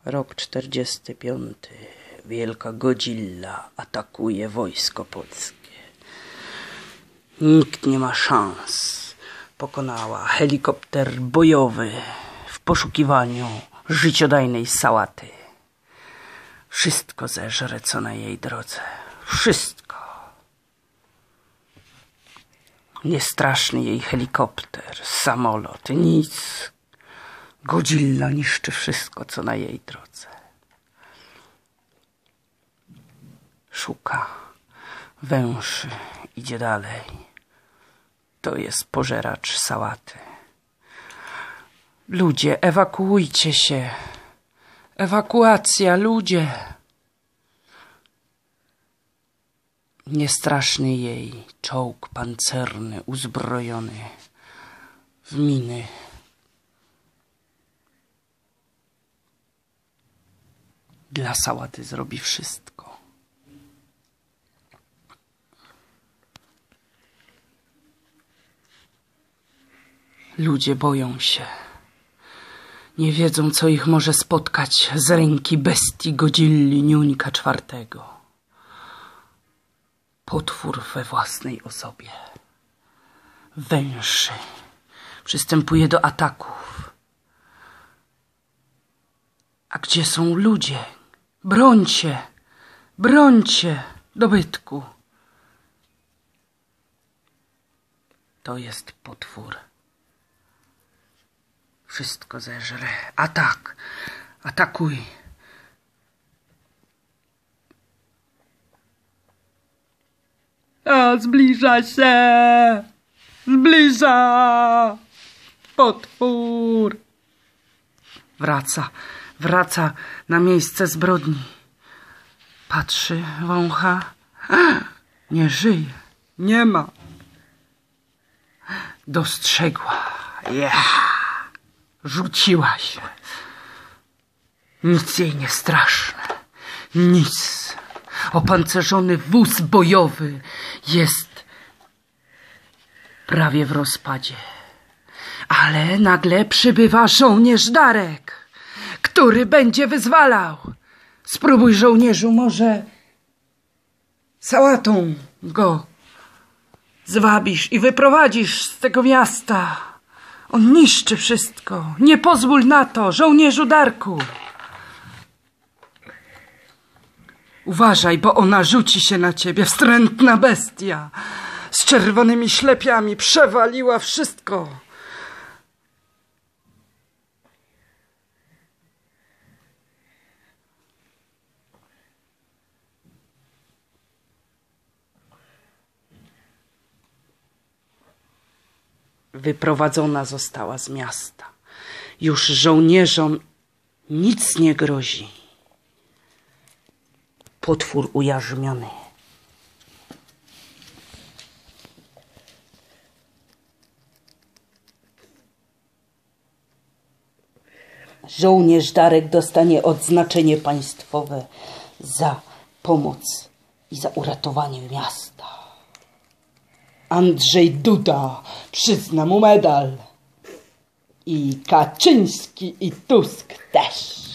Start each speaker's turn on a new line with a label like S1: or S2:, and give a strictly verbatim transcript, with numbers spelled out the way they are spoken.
S1: Rok czterdziesty piąty. Wielka Godzilla atakuje wojsko polskie. Nikt nie ma szans. Pokonała helikopter bojowy w poszukiwaniu życiodajnej sałaty. Wszystko zeżre, co na jej drodze. Wszystko. Niestraszny jej helikopter, samolot, nic. Godzilla niszczy wszystko, co na jej drodze. Szuka, węszy, idzie dalej. To jest pożeracz sałaty. Ludzie, ewakuujcie się. Ewakuacja, ludzie. Niestraszny jej czołg pancerny, uzbrojony w miny. Dla sałaty zrobi wszystko. Ludzie boją się. Nie wiedzą, co ich może spotkać z ręki bestii Godzilli Niuńka czwartego. Potwór we własnej osobie. Węszy. Przystępuje do ataków. A gdzie są ludzie? Brońcie! Brońcie dobytku! To jest potwór. Wszystko zeżre. Atak! Atakuj! A, zbliża się! Zbliża! Potwór! Wraca, wraca na miejsce zbrodni. Patrzy, wącha. Nie żyje, nie ma. Dostrzegła. Yeah. Rzuciła się. Nic jej nie straszne. Nic. Opancerzony wóz bojowy jest prawie w rozpadzie. Ale nagle przybywa żołnierz Darek, który będzie wyzwalał. Spróbuj, żołnierzu, może sałatą go zwabisz i wyprowadzisz z tego miasta. On niszczy wszystko. Nie pozwól na to, żołnierzu Darku. Uważaj, bo ona rzuci się na ciebie, wstrętna bestia. Z czerwonymi ślepiami przewaliła wszystko. Wyprowadzona została z miasta. Już żołnierzom nic nie grozi. Potwór ujarzmiony. Żołnierz Darek dostanie odznaczenie państwowe za pomoc i za uratowanie miasta. Andrzej Duda przyzna mu medal. I Kaczyński, i Tusk też.